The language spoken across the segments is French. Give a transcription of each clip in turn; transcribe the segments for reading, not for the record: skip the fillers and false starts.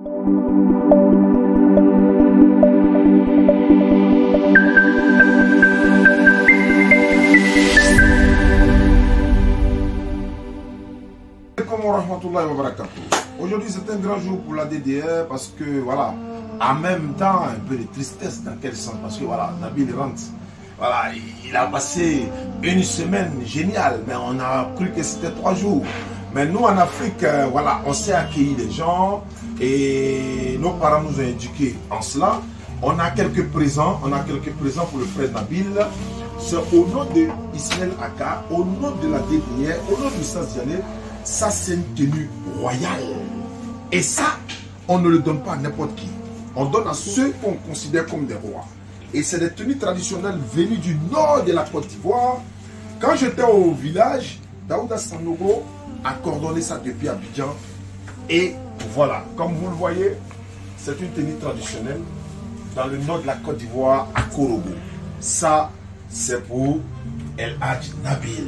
Aujourd'hui c'est un grand jour pour la DDR parce que voilà, en même temps un peu de tristesse dans quel sens, parce que voilà, Nabil rentre, voilà, il a passé une semaine géniale, mais on a cru que c'était 3 jours. Mais nous en Afrique, voilà, on sait accueillir les gens et nos parents nous ont éduqués en cela. On a quelques présents, pour le frère Nabil. C'est au nom de Ismaël Aka, au nom de la DDR, au nom du Saint-Diané. Ça, c'est une tenue royale. Et ça, on ne le donne pas à n'importe qui. On donne à ceux qu'on considère comme des rois. Et c'est des tenues traditionnelles venues du nord de la Côte d'Ivoire. Quand j'étais au village, Daouda Sanogo a coordonné ça depuis Abidjan. Et voilà, comme vous le voyez, c'est une tenue traditionnelle dans le nord de la Côte d'Ivoire, à Korogo. Ça, c'est pour El Hadj Nabil.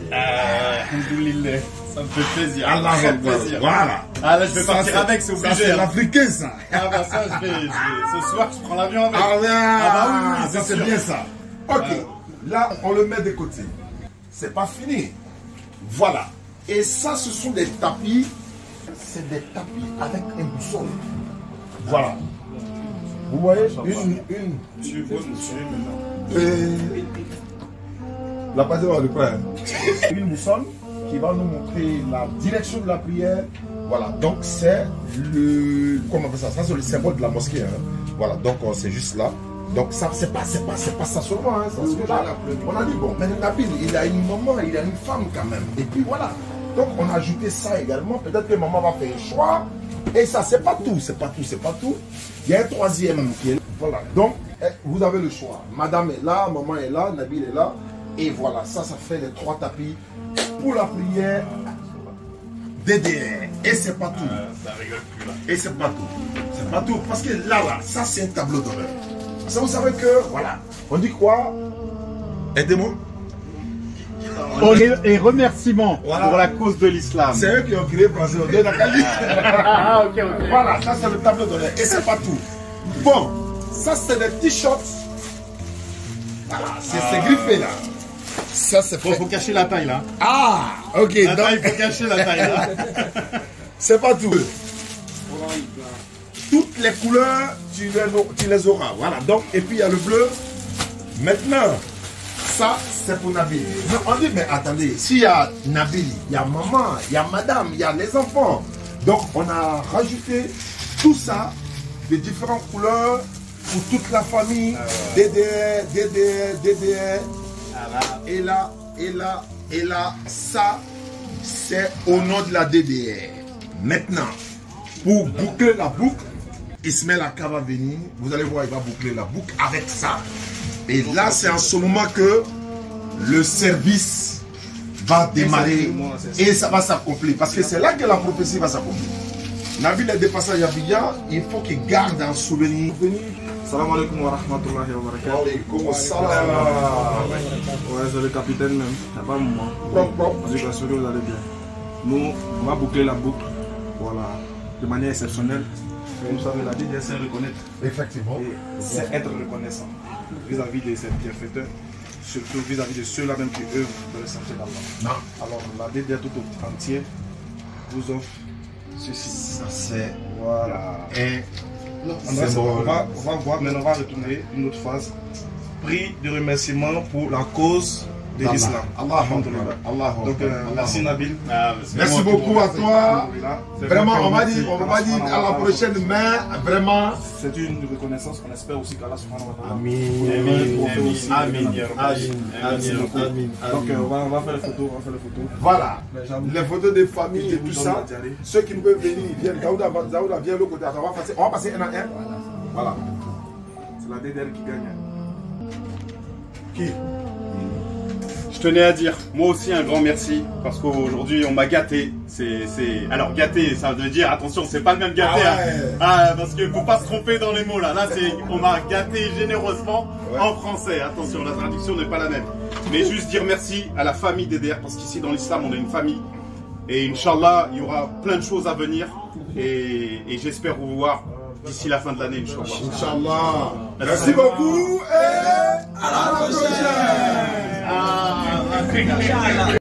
Ça me fait plaisir. Allah, très plaisir. Voilà. Ah là, je vais partir avec, c'est obligé. C'est l'Africain, ça. Ah bah ça, ce soir, je prends l'avion avec. Ah, ouais. Ah bah oui, ça c'est bien ça. Ok, là, on le met de côté. C'est pas fini. Voilà. Et ça, ce sont des tapis. C'est des tapis avec un boussole. Voilà. Vous voyez Tu vois, monsieur, la passion va le prendre. Une boussole qui va nous montrer la direction de la prière. Voilà, donc c'est le... Comment on appelle ça? Ça, c'est le symbole de la mosquée. Hein. Voilà, donc c'est juste là. Donc ça, c'est pas ça seulement. Hein, parce que là, on a dit, bon, mais Nabil, il a une maman, il a une femme quand même. Et puis voilà. Donc on a ajouté ça également. Peut-être que maman va faire un choix. Et ça, c'est pas tout, c'est pas tout. Il y a un troisième qui est là. Voilà, donc vous avez le choix. Madame est là, maman est là, Nabil est là. Et voilà, ça fait les 3 tapis pour la prière DDR. Et c'est pas tout. ça rigole plus là. Et c'est pas tout. C'est pas tout. Parce que là, ça c'est un tableau d'honneur. Ça, vous savez que, voilà, on dit quoi? Aidez-moi. Et remerciements pour la cause de l'islam. C'est eux qui ont créé Français. Ah, ok. Voilà, ça c'est le tableau d'honneur. Et c'est pas tout. Bon, ça c'est des t-shirts. Voilà, c'est griffé là. Ça c'est Faut cacher la taille là. Ah, ok. La taille, il faut cacher la taille là. C'est pas tout. Toutes les couleurs, tu les auras. Voilà, donc, et puis il y a le bleu. Maintenant, ça c'est pour Nabil. Mais on dit, mais attendez, s'il y a Nabil, il y a maman, il y a madame, il y a les enfants. Donc on a rajouté tout ça de différentes couleurs pour toute la famille. DDR. Et là, ça, c'est au nom de la DDR. Maintenant, pour boucler la boucle, Ismaël Aka va venir. Vous allez voir, il va boucler la boucle avec ça. Et là, c'est en ce moment que le service va démarrer et ça va s'accomplir. Parce que c'est là que la prophétie va s'accomplir. Nabil est dépassé à Abidjan, il faut qu'il garde un souvenir. Salam alaikum wa rahmatullahi wa barakatuh. Alaikum salam. Ouais, c'est le capitaine même. Il n'y a pas moi. Je suis sûr que vous allez bien. Nous, on va boucler la boucle. Voilà. De manière exceptionnelle. Vous savez, la DDR, c'est reconnaître. Effectivement. C'est être reconnaissant vis-à-vis de ses bienfaiteurs. Surtout vis-à-vis de ceux-là même qui œuvrent dans le sentier d'Allah. Alors, la DDR tout entier vous offre ceci. Ça, c'est. Voilà. Et. On va voir, mais on va retourner une autre phase. Prix de remerciement pour la cause de l'islam. Donc, merci Nabil. Merci beaucoup à toi. Vraiment, on va dire à la prochaine, mais vraiment. C'est une reconnaissance qu'on espère aussi qu'Allah subhanahu wa ta'ala. Amin. Donc, on va faire les photos. Voilà. Les photos des familles et tout ça. Ceux qui ne peuvent venir, ils viennent. Daouda vient de l'autre côté. On va passer un à un. Voilà. C'est la DDR qui gagne. Qui? Je tenais à dire, moi aussi, un grand merci, parce qu'aujourd'hui, on m'a gâté. Alors, gâté, ça veut dire, attention, c'est pas le même gâté. Parce qu'il ne faut pas se tromper dans les mots, là. Là, on m'a gâté généreusement en français. Attention, la traduction n'est pas la même. Mais juste dire merci à la famille DDR, parce qu'ici, dans l'islam, on a une famille. Et Inch'Allah, il y aura plein de choses à venir. Et j'espère vous voir d'ici la fin de l'année, Inch'Allah. Inch'Allah. Merci beaucoup et à la prochaine.